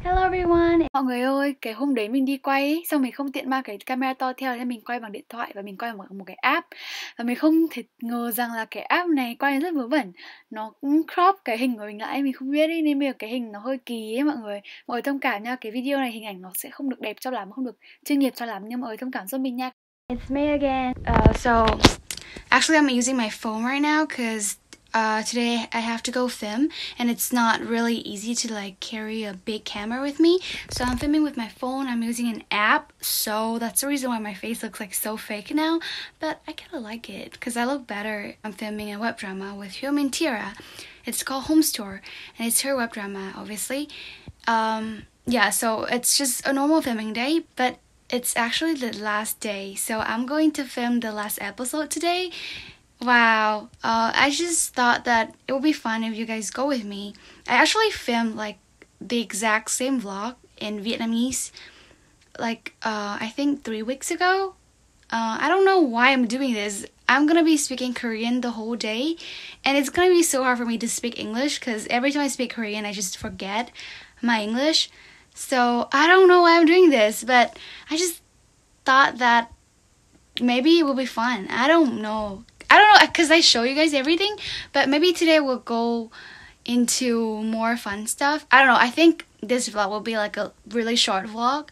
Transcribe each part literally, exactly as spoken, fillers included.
Hello everyone! Mọi người ơi, cái hôm đấy mình đi quay ấy, xong mình không tiện mang cái camera to theo nên mình quay bằng điện thoại và mình quay bằng một cái app. Và mình không thể ngờ rằng là cái app này quay rất vớ vẩn. Nó cũng crop cái hình của mình lại, mình không biết ấy, nên bây giờ cái hình nó hơi kỳ ấy mọi người. Mọi người thông cảm nha, cái video này hình ảnh nó sẽ không được đẹp cho lắm, không được chuyên nghiệp cho lắm, nhưng mọi người thông cảm giúp mình nha. It's me again. Uh, so, actually I'm using my phone right now because Uh, today I have to go film and it's not really easy to like carry a big camera with me, so I'm filming with my phone. I'm using an app, so that's the reason why my face looks like so fake now, but I kind of like it because I look better. I'm filming a web drama with Hyomin Tira. It's called Home Store and it's her web drama, obviously. Um, yeah, so it's just a normal filming day, but it's actually the last day, so I'm going to film the last episode today. Wow, uh, I just thought that it would be fun if you guys go with me. I actually filmed like the exact same vlog in Vietnamese like uh, I think three weeks ago. Uh, I don't know why I'm doing this. I'm gonna be speaking Korean the whole day and it's gonna be so hard for me to speak English because every time I speak Korean I just forget my English. So I don't know why I'm doing this, but I just thought that maybe it will be fun. I don't know. I don't know because I show you guys everything, but maybe today we'll go into more fun stuff. I don't know. I think this vlog will be like a really short vlog.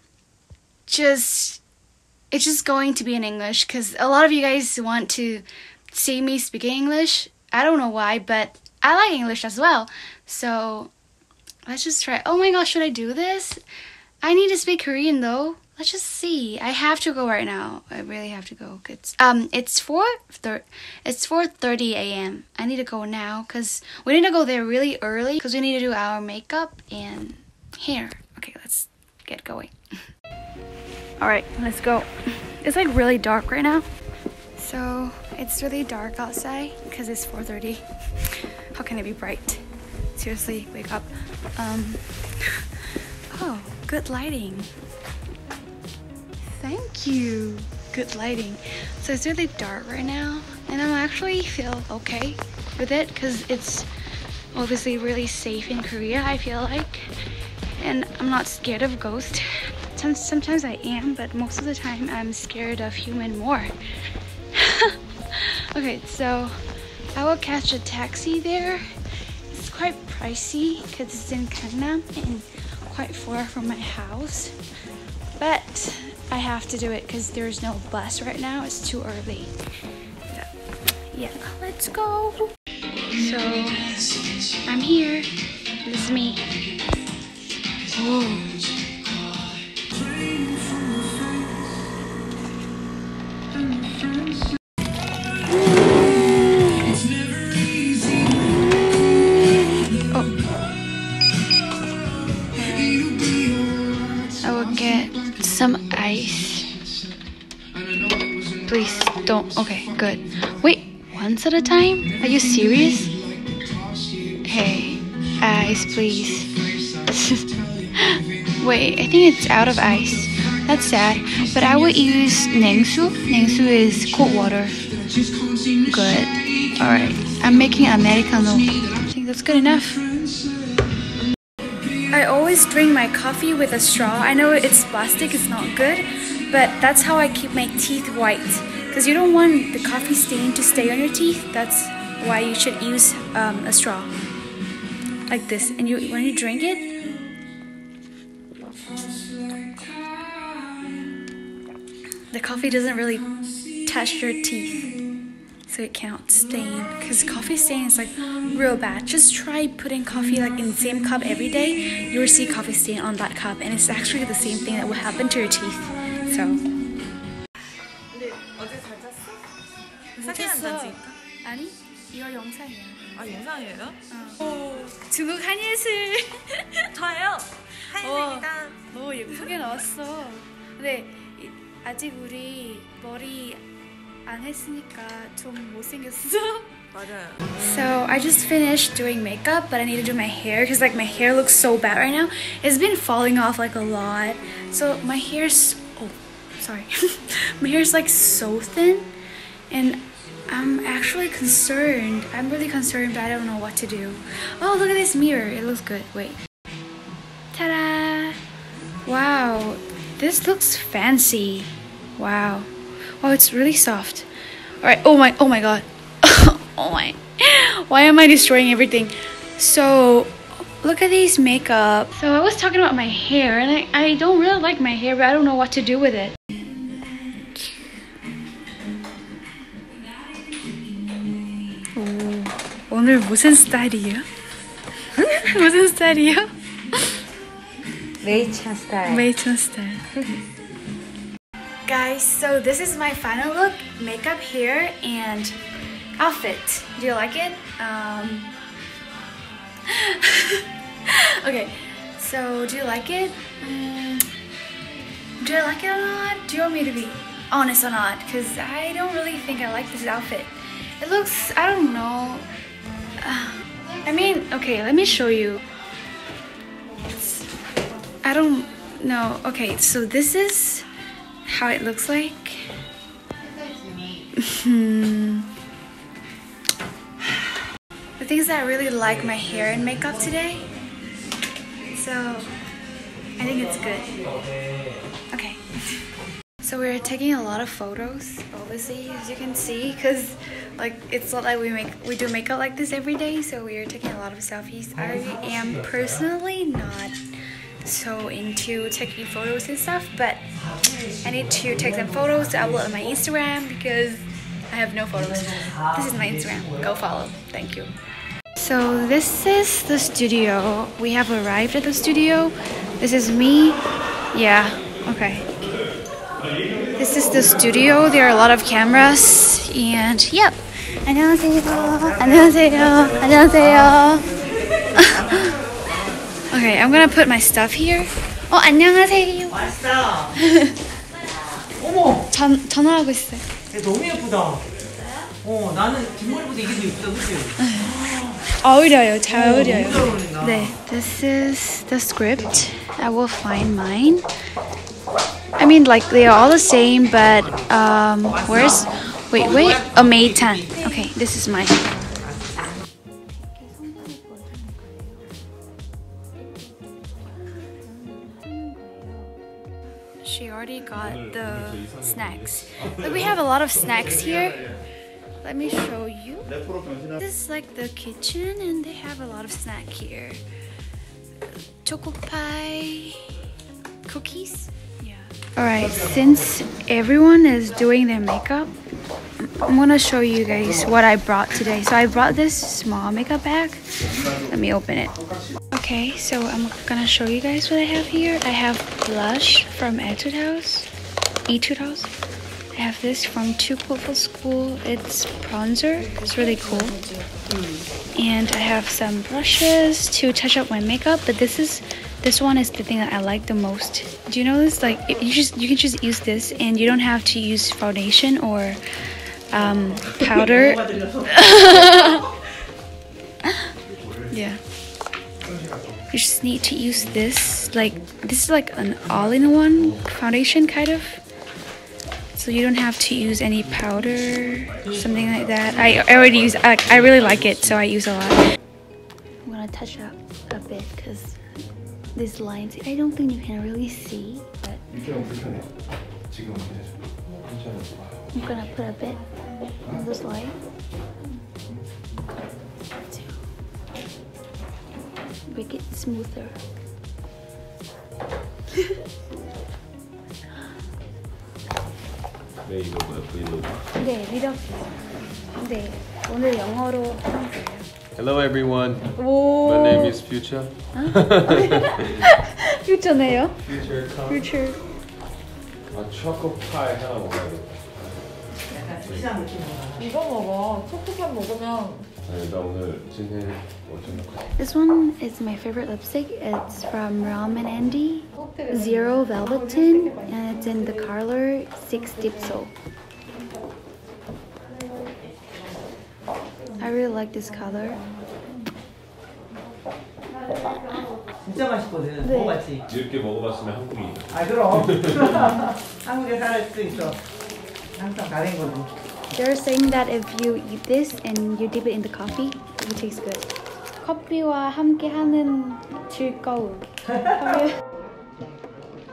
Just, it's just going to be in English because a lot of you guys want to see me speaking English. I don't know why, but I like English as well. So let's just try. Oh my gosh, should I do this? I need to speak Korean though. Let's just see. I have to go right now. I really have to go. It's um, it's four thir it's four thirty a m I need to go now because we need to go there really early because we need to do our makeup and hair. Okay, let's get going. All right, let's go. It's like really dark right now, so it's really dark outside because it's four thirty. How can it be bright? Seriously, wake up. Um. Oh, good lighting. Thank you. Good lighting. So it's really dark right now and I actually feel okay with it because it's obviously really safe in Korea, I feel like, and I'm not scared of ghosts. Sometimes I am, but most of the time I'm scared of human more. Okay, so I will catch a taxi there. It's quite pricey because it's in Gangnam and quite far from my house, but I have to do it because there's no bus right now. It's too early. So, yeah, let's go. So, I'm here. This is me. Oh. I will get some ice. Please don't. Okay, good. Wait, once at a time? Are you serious? Hey, ice, please. Wait, I think it's out of ice. That's sad. But I will use Nengsu. Nengsu is cold water. Good. Alright. I'm making Americano. I think that's good enough. I always drink my coffee with a straw. I know it's plastic, it's not good, but that's how I keep my teeth white. Because you don't want the coffee stain to stay on your teeth. That's why you should use um, a straw. Like this. And you, when you drink it, the coffee doesn't really touch your teeth, so it cannot stain, because coffee stain is like real bad. Just try putting coffee like in the same cup every day. You will see coffee stain on that cup, and it's actually the same thing that will happen to your teeth. So. 아니, 이거 영상이야. 아, 영상이에요? 어. 중국 한예슬. 저예요. 하이슬입니다. 너무 예쁘게 나왔어. 근데 아직 우리 머리 안 했으니까 좀 못생겼어. 맞아요. So I just finished doing makeup, but I need to do my hair because like my hair looks so bad right now. It's been falling off like a lot. So my hair's oh sorry. My hair's like so thin and I'm actually concerned. I'm really concerned, but I don't know what to do. Oh, look at this mirror. It looks good. Wait. Ta-da! Wow, this looks fancy. Wow. Wow, it's really soft. Alright, oh my, oh my god. Oh my. Why am I destroying everything? So, look at these makeup. So I was talking about my hair, and I, I don't really like my hair, but I don't know what to do with it. 오, 오늘 무슨 스타일이에요? 무슨 스타일이에요? 메이찬 스타일. 메이찬 스타일. Guys, so this is my final look, makeup, hair, and outfit. Do you like it? Um, okay, so do you like it? Um, do you like it or not? Do you want me to be honest or not? Because I don't really think I like this outfit. It looks, I don't know. Uh, I mean, okay, let me show you. It's, I don't know. Okay, so this is how it looks like. The thing is that I really like my hair and makeup today, so I think it's good. Okay, so we're taking a lot of photos, obviously, as you can see, because like it's not like we make we do makeup like this every day, so we are taking a lot of selfies. I am personally not so into taking photos and stuff, but I need to take some photos to upload on my Instagram because I have no photos. This is my Instagram. Go follow. Thank you. So this is the studio. We have arrived at the studio. This is me. Yeah, okay. This is the studio. There are a lot of cameras and yep. 안녕하세요. 안녕하세요. 안녕하세요. Okay, I'm gonna put my stuff here. 어, 안녕하세요. 왔어. 어머. 전, 전화하고 있어요. 너무 예쁘다. 어, 나는 뒷머리보다 이게 더 예쁘다, 그치? 어울려요, 잘 어, 어울려요. 너무 잘 어울린다. 네, this is the script. I will find mine. I mean, like they are all the same, but um, where's? Wait, wait. A May ten. Okay, this is mine. She already got the snacks. But we have a lot of snacks here. Let me show you. This is like the kitchen, and they have a lot of snack here. Choco pie, cookies. Yeah. All right. Since everyone is doing their makeup, I'm gonna show you guys what I brought today. So I brought this small makeup bag. Let me open it. Okay, so I'm gonna show you guys what I have here. I have blush from Etude House, Etude House. I have this from Too Cool for School. It's bronzer. It's really cool. And I have some brushes to touch up my makeup. But this is this one is the thing that I like the most. Do you know this? Like you just you can just use this, and you don't have to use foundation or um, powder. Yeah. You just need to use this. Like this is like an all-in-one foundation kind of. So you don't have to use any powder, something like that. I, I already use, I, I really like it, so I use a lot. I'm gonna touch up a bit because these lines, I don't think you can really see, but I'm gonna put a bit on this line to make it smoother. 네, 이거 뭐야? 브이로그? 네, 리더. 네, 오늘 영어로 하는 거예요. Hello everyone. 오. My name is Future. 퓨처네요. Future come. 퓨처. 아, 초코 파이 하나 먹어야겠다. 약간 특이한 느낌. 이거 먹어. 초코팝 먹으면 아니, 나 오늘 진해 어쩌면 This one is my favorite lipstick. It's from Ramen Andy, Zero Velvet Tin, and it's in the color six Deep Soul. I really like this color. 진짜 맛있거든. 네. 먹어봤지? 이렇게 먹어봤으면 한국인이다. 아 그럼. 한국에 살 수 있어. 항상 다른 거지. They're saying that if you eat this and you dip it in the coffee, it will taste good. 커피와 함께하는 즐거움.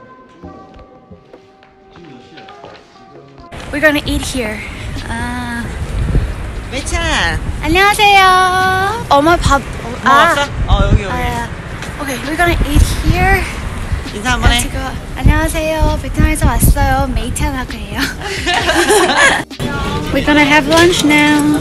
we're gonna eat here. 아, 매차. 안녕하세요. 엄마 밥. 뭐 왔어? 어 여기 여기. 아, okay, we're gonna eat here. 인사 한번 해. 지금 안녕하세요. 베트남에서 왔어요. 메이탄하고 해요. We're gonna have lunch now.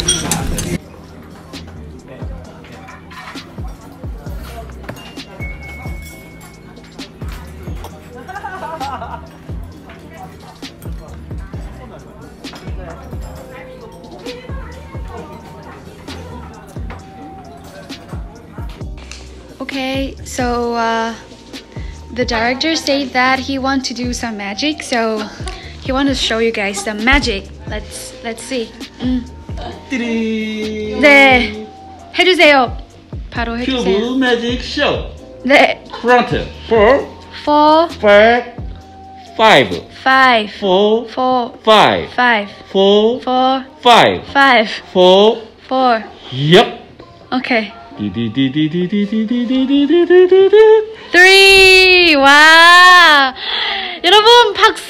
Okay, so uh, the director said that he wants to do some magic, so he wants to show you guys some magic. Let's let's see. 음. 띠리. 네, 해주세요. 바로 해주세요. 큐브 매직 쇼. 네, 프론트. four, four, five, five, five, four, four, five, five, four, four, five, five, four. four. Yep. Okay. 디디디디디디디디디디디디디디. Three. 와, 여러분 박수.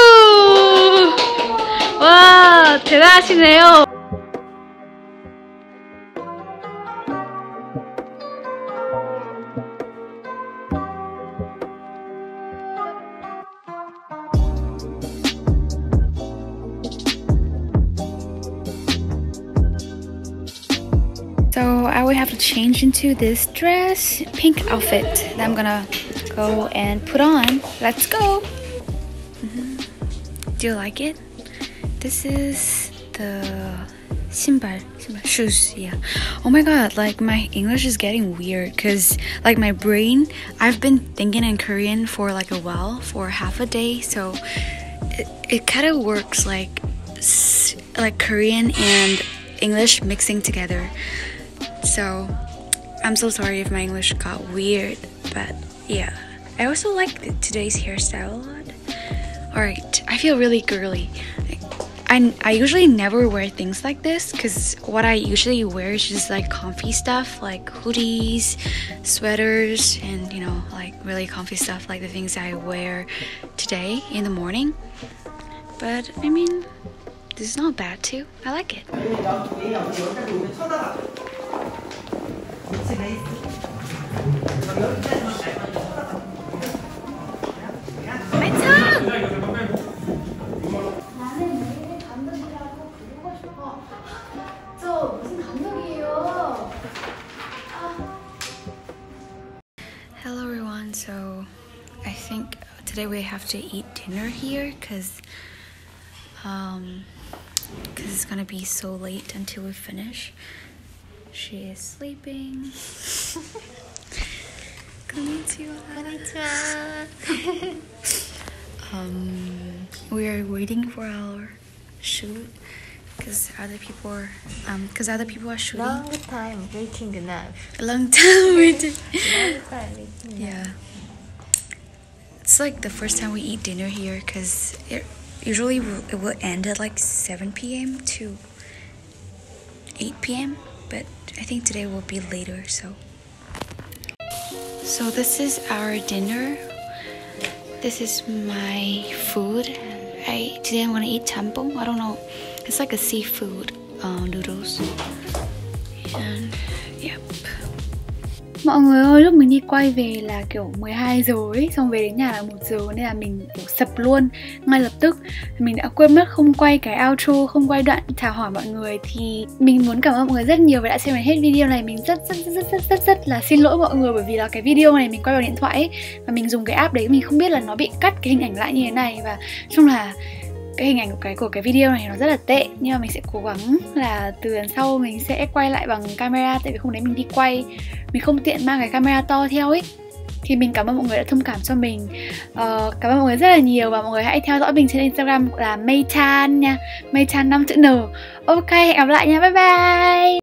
와, 대단하시네요. So I will have to change into this dress, pink outfit that I'm gonna go and put on. Let's go. Mm-hmm. Do you like it? This is the 신발, 신발, shoes, yeah. Oh my god, like my English is getting weird because like my brain, I've been thinking in Korean for like a while, for half a day, so it, it kind of works like like Korean and English mixing together. So I'm so sorry if my English got weird, but yeah. I also like today's hairstyle a lot. Alright, I feel really girly. I, I usually never wear things like this because what I usually wear is just like comfy stuff like hoodies, sweaters, and you know, like really comfy stuff like the things I wear today in the morning. But I mean, this is not bad too. I like it. Hello everyone, so I think today we have to eat dinner here because um because it's gonna be so late until we finish. She is sleeping. Konnichiwa. Konnichiwa. um, we are waiting for our shoot because other people are um because other people are shooting. Long time waiting enough. A long time waiting. Long time waiting. Yeah. It's like the first time we eat dinner here because it usually it will end at like seven p m to eight p m but I think today will be later, so. So this is our dinner. This is my food. I today I'm gonna eat jjampong. I don't know. It's like a seafood uh, noodles. And yep. Mọi người ơi, lúc mình đi quay về là kiểu mười hai giờ ấy, xong về đến nhà là một giờ nên là mình kiểu sập luôn ngay lập tức. Mình đã quên mất không quay cái outro, không quay đoạn chào hỏi mọi người. Thì mình muốn cảm ơn mọi người rất nhiều vì đã xem đến hết video này. Mình rất rất rất rất rất rất là xin lỗi mọi người bởi vì là cái video này mình quay bằng điện thoại ấy, và mình dùng cái app đấy, mình không biết là nó bị cắt cái hình ảnh lại như thế này, và chung là cái hình ảnh của cái của cái video này nó rất là tệ, nhưng mà mình sẽ cố gắng là từ lần sau mình sẽ quay lại bằng camera, tại vì hôm đấy mình đi quay mình không tiện mang cái camera to theo ấy. Thì mình cảm ơn mọi người đã thông cảm cho mình. uh, Cảm ơn mọi người rất là nhiều, và mọi người hãy theo dõi mình trên Instagram là Maytan nha, Maytan năm chữ N. Ok, hẹn gặp lại nha, bye bye.